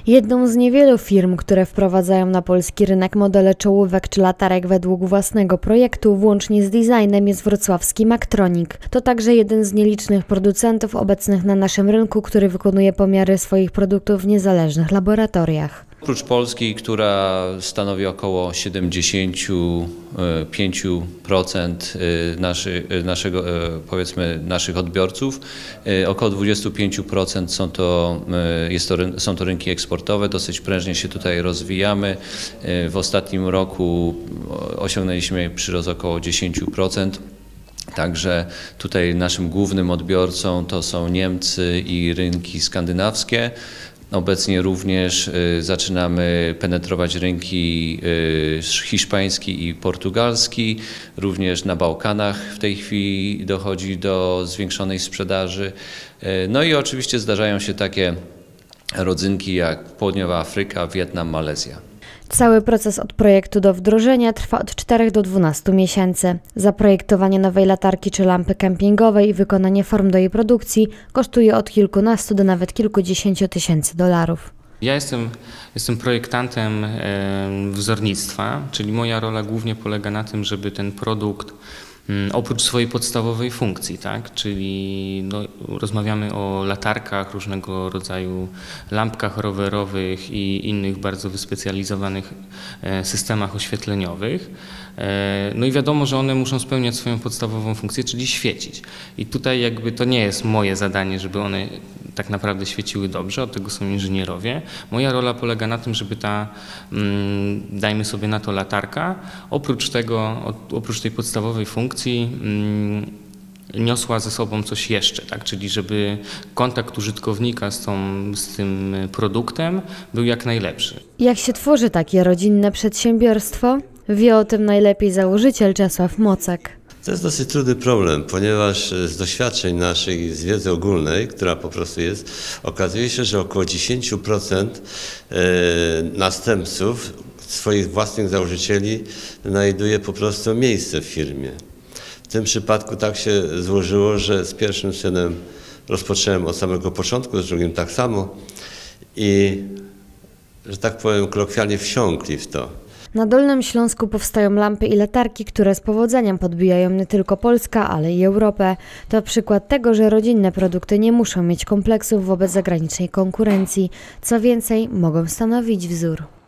Jedną z niewielu firm, które wprowadzają na polski rynek modele czołówek czy latarek według własnego projektu, włącznie z designem, jest wrocławski Maktronik. To także jeden z nielicznych producentów obecnych na naszym rynku, który wykonuje pomiary swoich produktów w niezależnych laboratoriach. Oprócz Polski, która stanowi około 75% naszych odbiorców, około 25% są to rynki eksportowe. Dosyć prężnie się tutaj rozwijamy. W ostatnim roku osiągnęliśmy przyrost około 10%. Także tutaj naszym głównym odbiorcą to są Niemcy i rynki skandynawskie. Obecnie również zaczynamy penetrować rynki hiszpański i portugalski. Również na Bałkanach w tej chwili dochodzi do zwiększonej sprzedaży. No i oczywiście zdarzają się takie rodzynki jak Południowa Afryka, Wietnam, Malezja. Cały proces od projektu do wdrożenia trwa od 4 do 12 miesięcy. Zaprojektowanie nowej latarki czy lampy kempingowej i wykonanie form do jej produkcji kosztuje od kilkunastu do nawet kilkudziesięciu tysięcy dolarów. Ja jestem projektantem wzornictwa, czyli moja rola głównie polega na tym, żeby ten produkt oprócz swojej podstawowej funkcji, tak, czyli rozmawiamy o latarkach, różnego rodzaju lampkach rowerowych i innych bardzo wyspecjalizowanych systemach oświetleniowych. No i wiadomo, że one muszą spełniać swoją podstawową funkcję, czyli świecić. I tutaj jakby to nie jest moje zadanie, żeby one tak naprawdę świeciły dobrze, od tego są inżynierowie. Moja rola polega na tym, żeby dajmy sobie na to latarka, oprócz tej podstawowej funkcji niosła ze sobą coś jeszcze, tak? Czyli żeby kontakt użytkownika z tym produktem był jak najlepszy. Jak się tworzy takie rodzinne przedsiębiorstwo? Wie o tym najlepiej założyciel Czesław Mocek. To jest dosyć trudny problem, ponieważ z doświadczeń naszych i z wiedzy ogólnej, która po prostu jest, okazuje się, że około 10% następców swoich własnych założycieli znajduje po prostu miejsce w firmie. W tym przypadku tak się złożyło, że z pierwszym synem rozpocząłem od samego początku, z drugim tak samo i, że tak powiem, kolokwialnie wsiąkli w to. Na Dolnym Śląsku powstają lampy i latarki, które z powodzeniem podbijają nie tylko Polskę, ale i Europę. To przykład tego, że rodzinne produkty nie muszą mieć kompleksów wobec zagranicznej konkurencji. Co więcej, mogą stanowić wzór.